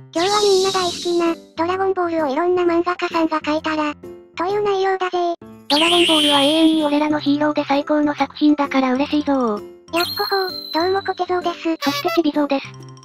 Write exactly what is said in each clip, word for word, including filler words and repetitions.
今日はみんな大好きな、ドラゴンボールをいろんな漫画家さんが描いたら、という内容だぜ。 ドラゴンボールは永遠に俺らのヒーローで最高の作品だから嬉しいぞー。 やっほほー、どうもコテゾーです。 そしてちびぞーです。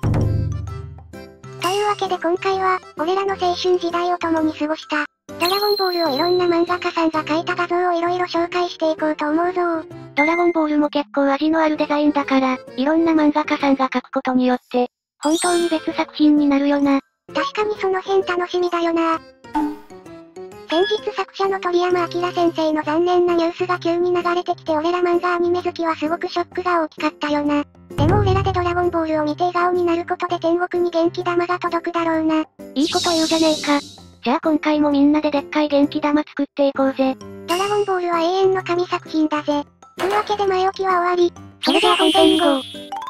というわけで今回は、俺らの青春時代を共に過ごした、ドラゴンボールをいろんな漫画家さんが描いた画像をいろいろ紹介していこうと思うぞー。 ドラゴンボールも結構味のあるデザインだから、いろんな漫画家さんが描くことによって、本当に別作品になるよな。 確かにその辺楽しみだよな。先日作者の鳥山明先生の残念なニュースが急に流れてきて俺ら漫画アニメ好きはすごくショックが大きかったよな。でも俺らでドラゴンボールを見て笑顔になることで天国に元気玉が届くだろうな。 いいこと言うじゃねえか。じゃあ今回もみんなででっかい元気玉作っていこうぜ。 ドラゴンボールは永遠の神作品だぜ。というわけで前置きは終わり。 それでは本編に行こう。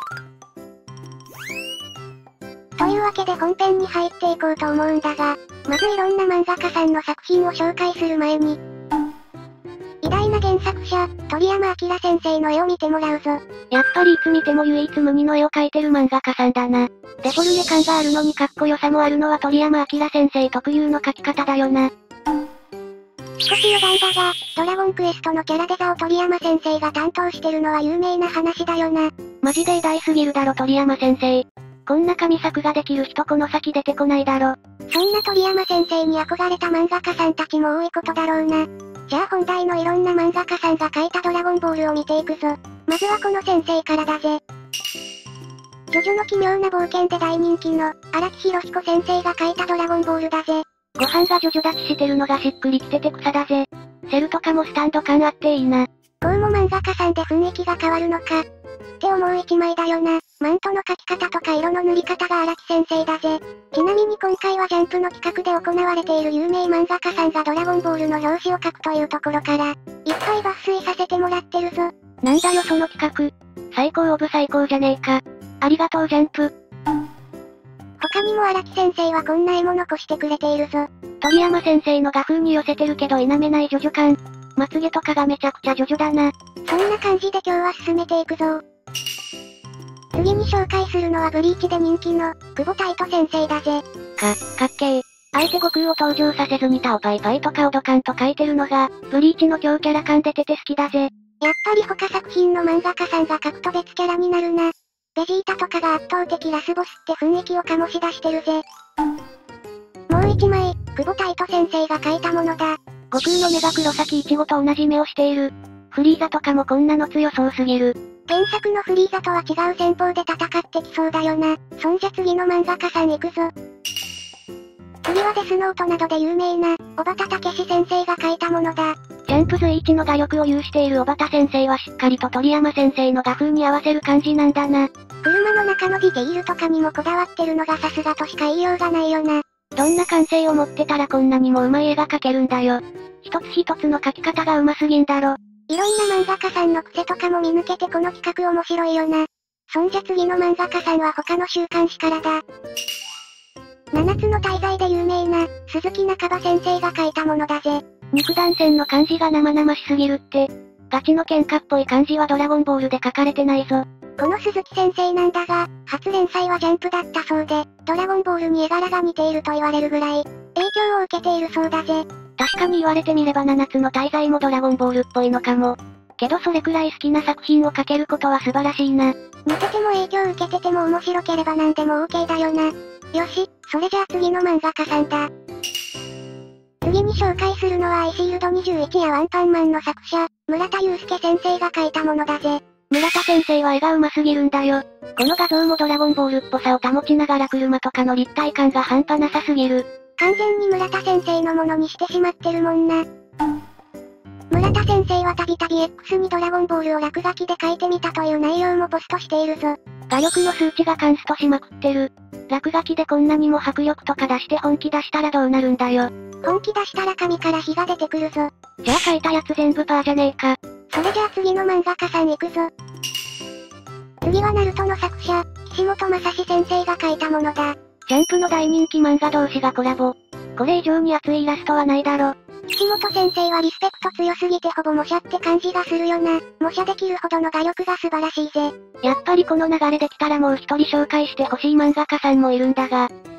というわけで本編に入っていこうと思うんだが、まずいろんな漫画家さんの作品を紹介する前に、偉大な原作者、鳥山明先生の絵を見てもらうぞ。 やっぱりいつ見ても唯一無二の絵を描いてる漫画家さんだな。デフォルメ感があるのにかっこよさもあるのは鳥山明先生特有の描き方だよな。 少し余談だが、ドラゴンクエストのキャラデザを鳥山先生が担当してるのは有名な話だよな。 マジで偉大すぎるだろ鳥山先生。こんな神作ができる人この先出てこないだろ。 そんな鳥山先生に憧れた漫画家さんたちも多いことだろうな。じゃあ本題のいろんな漫画家さんが描いたドラゴンボールを見ていくぞ。まずはこの先生からだぜ。ジョジョの奇妙な冒険で大人気の荒木博彦先生が描いたドラゴンボールだぜ。 ご飯がジョジョ立ちしてるのがしっくりきてて草だぜ。セルとかもスタンド感あっていいな。 こうも漫画家さんで雰囲気が変わるのか。って思う一枚だよな。マントの描き方とか色の塗り方が荒木先生だぜ。ちなみに今回はジャンプの企画で行われている有名漫画家さんがドラゴンボールの表紙を描くというところから、いっぱい抜粋させてもらってるぞ。 なんだよその企画。最高オブ最高じゃねえか。ありがとうジャンプ。 他にも荒木先生はこんな絵も残してくれているぞ。 鳥山先生の画風に寄せてるけど否めないジョジョ感。まつげとかがめちゃくちゃジョジョだな。 そんな感じで今日は進めていくぞ。次に紹介するのはブリーチで人気の、久保太斗先生だぜ。 か、かっけー。あえて悟空を登場させずにタオパイパイとかオドカンと書いてるのが、ブリーチの強キャラ感出てて好きだぜ。 やっぱり他作品の漫画家さんが描くと別キャラになるな。ベジータとかが圧倒的ラスボスって雰囲気を醸し出してるぜ。もう一枚、久保太斗先生が描いたものだ。 悟空の目が黒崎一護と同じ目をしている。フリーザとかもこんなの強そうすぎる。 原作のフリーザとは違う戦法で戦ってきそうだよな。そんじゃ次の漫画家さん行くぞ。次はデスノートなどで有名な、小畑武史先生が描いたものだ。 ジャンプ随一の画力を有している小畑先生はしっかりと鳥山先生の画風に合わせる感じなんだな。 車の中のディティールとかにもこだわってるのがさすがとしか言いようがないよな。 どんな感性を持ってたらこんなにも上手い絵が描けるんだよ。一つ一つの描き方が上手すぎんだろ。 いろんな漫画家さんの癖とかも見抜けてこの企画面白いよな。そんじゃ次の漫画家さんは他の週刊誌からだ。七つの大罪で有名な、鈴木中場先生が描いたものだぜ。 肉弾戦の感じが生々しすぎるって。ガチの喧嘩っぽい感じはドラゴンボールで書かれてないぞ。 この鈴木先生なんだが、初連載はジャンプだったそうで、ドラゴンボールに絵柄が似ていると言われるぐらい、影響を受けているそうだぜ。 確かに言われてみれば七つの大罪もドラゴンボールっぽいのかも。けどそれくらい好きな作品を描けることは素晴らしいな。 見てても影響受けてても面白ければ何でも OK だよな。よし、それじゃあ次の漫画家さんだ。次に紹介するのはアイシールドにじゅういちやワンパンマンの作者、村田祐介先生が描いたものだぜ。 村田先生は絵が上手すぎるんだよ。この画像もドラゴンボールっぽさを保ちながら車とかの立体感が半端なさすぎる。 完全に村田先生のものにしてしまってるもんな。村田先生はたびたび X にドラゴンボールを落書きで描いてみたという内容もポストしているぞ。 画力の数値がカンストしまくってる。落書きでこんなにも迫力とか出して本気出したらどうなるんだよ。 本気出したら紙から火が出てくるぞ。 じゃあ描いたやつ全部パーじゃねえか。 それじゃあ次の漫画家さん行くぞ。次はナルトの作者、岸本正史先生が描いたものだ。 ジャンプの大人気漫画同士がコラボ。これ以上に熱いイラストはないだろ。 岸本先生はリスペクト強すぎてほぼ模写って感じがするよな。模写できるほどの画力が素晴らしいぜ。 やっぱりこの流れできたらもう一人紹介してほしい漫画家さんもいるんだが、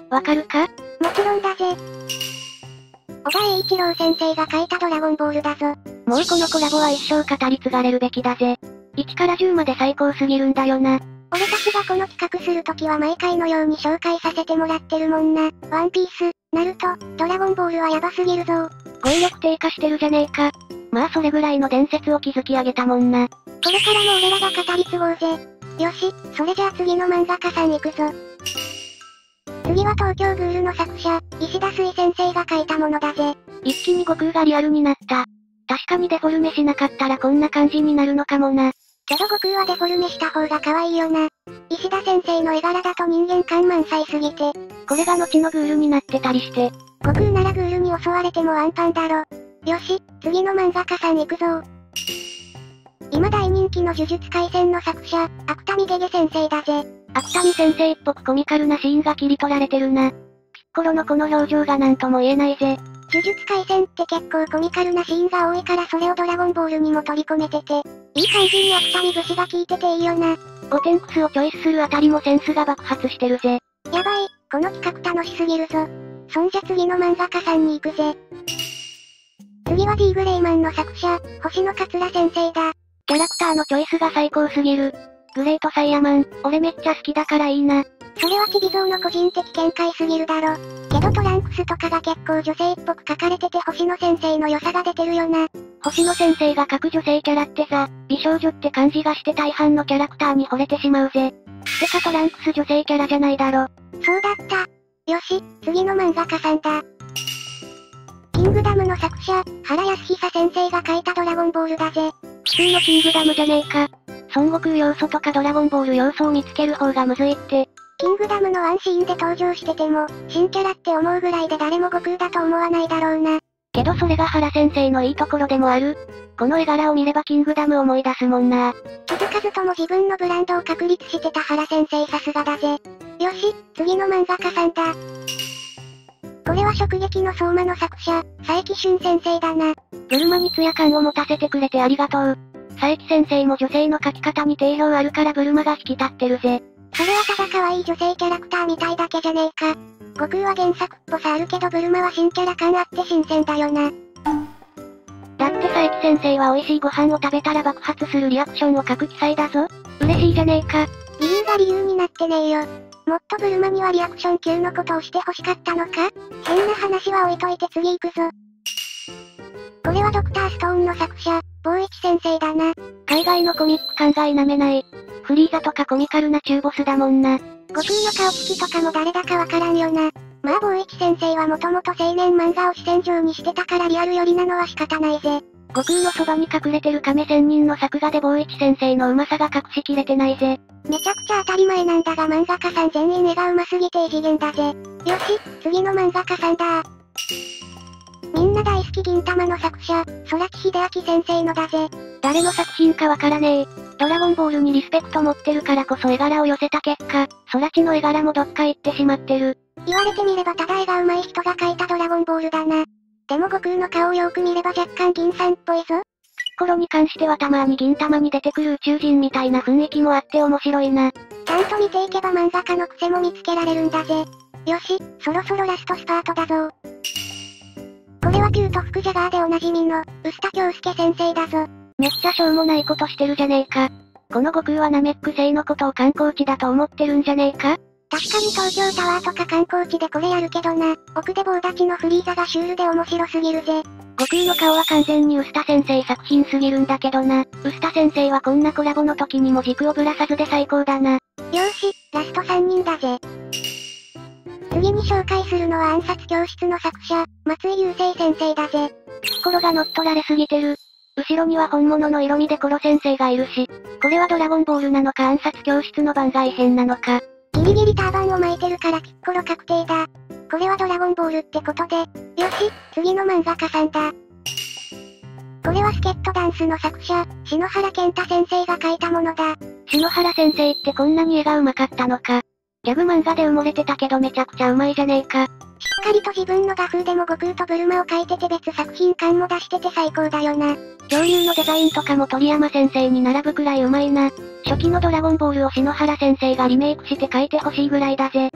わかるか？ もちろんだぜ。小田栄一郎先生が書いたドラゴンボールだぞ。 もうこのコラボは一生語り継がれるべきだぜ。いちからじゅうまで最高すぎるんだよな。 俺たちがこの企画するときは毎回のように紹介させてもらってるもんな。ワンピース、ナルト、ドラゴンボールはヤバすぎるぞ。 語彙力低下してるじゃねえか。まあそれぐらいの伝説を築き上げたもんな。 これからも俺らが語り継ごうぜ。よし、それじゃあ次の漫画家さん行くぞ。次は東京グールの作者、石田水先生が書いたものだぜ。 一気に悟空がリアルになった。確かにデフォルメしなかったらこんな感じになるのかもな。 けど悟空はデフォルメした方が可愛いよな。石田先生の絵柄だと人間感満載すぎて。 これが後のグールになってたりして。 悟空ならグールに襲われてもワンパンだろ。よし、次の漫画家さん行くぞ。今大人気の呪術廻戦の作者、芥見ゲゲ先生だぜ。 芥見先生っぽくコミカルなシーンが切り取られてるな。ピッコロのこの表情がなんとも言えないぜ。 呪術廻戦って結構コミカルなシーンが多いからそれをドラゴンボールにも取り込めてて、いい感じに芥見節が効いてていいよな。 ゴテンクスをチョイスするあたりもセンスが爆発してるぜ。 やばい、この企画楽しすぎるぞ。そんじゃ次の漫画家さんに行くぜ。次は D グレイマンの作者、星野桂先生だ。 キャラクターのチョイスが最高すぎる。グレートサイヤマン、俺めっちゃ好きだからいいな。 それはちびぞうの個人的見解すぎるだろ。けどトランクスとかが結構女性っぽく描かれてて星野先生の良さが出てるよな。 星野先生が描く女性キャラってさ、美少女って感じがして大半のキャラクターに惚れてしまうぜ。てかトランクス女性キャラじゃないだろ。 そうだった。よし、次の漫画家さんだ。キングダムの作者、原康久先生が書いたドラゴンボールだぜ。 普通のキングダムじゃねえか。孫悟空要素とかドラゴンボール要素を見つける方がむずいって。 キングダムのワンシーンで登場してても、新キャラって思うぐらいで誰も悟空だと思わないだろうな。 けどそれが原先生のいいところでもある。この絵柄を見ればキングダム思い出すもんな。 気づかずとも自分のブランドを確立してた原先生さすがだぜ。よし、次の漫画家さんだ。これは直撃の相馬の作者、佐伯俊先生だな。 ブルマにツヤ感を持たせてくれてありがとう。佐伯先生も女性の描き方に定評あるからブルマが引き立ってるぜ。 それはただ可愛い女性キャラクターみたいだけじゃねえか。悟空は原作っぽさあるけどブルマは新キャラ感あって新鮮だよな。 だって佐伯先生は美味しいご飯を食べたら爆発するリアクションを書く記載だぞ。嬉しいじゃねえか。 理由が理由になってねえよ。もっとブルマにはリアクション級のことをして欲しかったのか？変な話は置いといて次行くぞ。これはドクターストーンの作者、坊一先生だな。 海外のコミック感が否めない。フリーザとかコミカルな中ボスだもんな。 悟空の顔つきとかも誰だかわからんよな。まあ坊一先生はもともと青年漫画を主戦場にしてたからリアル寄りなのは仕方ないぜ。 悟空のそばに隠れてる亀仙人の作画で坊一先生の上手さが隠しきれてないぜ。 めちゃくちゃ当たり前なんだが漫画家さん全員絵が上手すぎて異次元だぜ。よし、次の漫画家さんだ。みんな大好き銀玉の作者、空知秀明先生のだぜ。 誰の作品かわからねえ。ドラゴンボールにリスペクト持ってるからこそ絵柄を寄せた結果、空知の絵柄もどっか行ってしまってる。 言われてみればただ絵が上手い人が描いたドラゴンボールだな。でも悟空の顔をよく見れば若干銀さんっぽいぞ。ピッコロに関してはたまに銀玉に出てくる宇宙人みたいな雰囲気もあって面白いな。 ちゃんと見ていけば漫画家の癖も見つけられるんだぜ。よし、そろそろラストスパートだぞ。これはキュート福ジャガーでおなじみの、臼田恭介先生だぞ。 めっちゃしょうもないことしてるじゃねえか。この悟空はナメック星のことを観光地だと思ってるんじゃねえか？ 確かに東京タワーとか観光地でこれやるけどな、奥で棒立ちのフリーザがシュールで面白すぎるぜ。 悟空の顔は完全に臼田先生作品すぎるんだけどな。臼田先生はこんなコラボの時にも軸をぶらさずで最高だな。よーし、ラストさんにんだぜ。次に紹介するのは暗殺教室の作者、松井雄生先生だぜ。 ピッコロが乗っ取られすぎてる。後ろには本物の色味でコロ先生がいるし、これはドラゴンボールなのか暗殺教室の番外編なのか。 ギリギリターバンを巻いてるからピッコロ確定だ。これはドラゴンボールってことで、よし、次の漫画家さんだ。これはスケットダンスの作者、篠原健太先生が書いたものだ。 篠原先生ってこんなに絵が上手かったのか。ギャグ漫画で埋もれてたけどめちゃくちゃ上手いじゃねえか。 しっかりと自分の画風でも悟空とブルマを描いてて別作品感も出してて最高だよな。 恐竜のデザインとかも鳥山先生に並ぶくらい上手いな。初期のドラゴンボールを篠原先生がリメイクして描いてほしいぐらいだぜ。 確か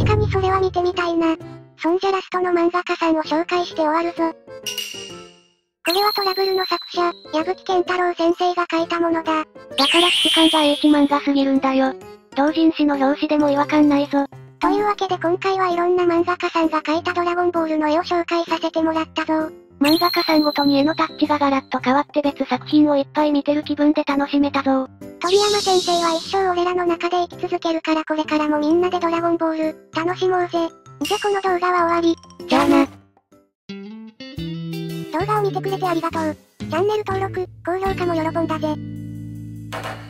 かにそれは見てみたいな。そんじゃラストの漫画家さんを紹介して終わるぞ。これはトラブルの作者、矢吹健太郎先生が書いたものだ。だから既視感が H 漫画すぎるんだよ。同人誌の表紙でも違和感ないぞ。 というわけで今回はいろんな漫画家さんが描いたドラゴンボールの絵を紹介させてもらったぞ。 漫画家さんごとに絵のタッチがガラッと変わって別作品をいっぱい見てる気分で楽しめたぞ。 鳥山先生は一生俺らの中で生き続けるからこれからもみんなでドラゴンボール、楽しもうぜ。じゃこの動画は終わり。 じゃあな。 動画を見てくれてありがとう。チャンネル登録、高評価も喜んだぜ。